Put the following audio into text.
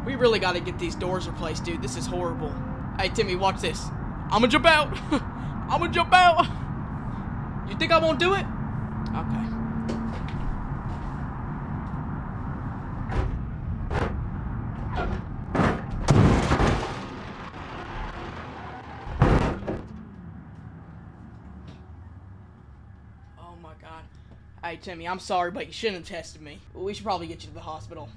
We really gotta get these doors replaced, dude. This is horrible. Hey, Timmy, watch this. I'm gonna jump out. I'm gonna jump out. You think I won't do it? Okay. Oh my God. Hey, Timmy, I'm sorry, but you shouldn't have tested me. We should probably get you to the hospital.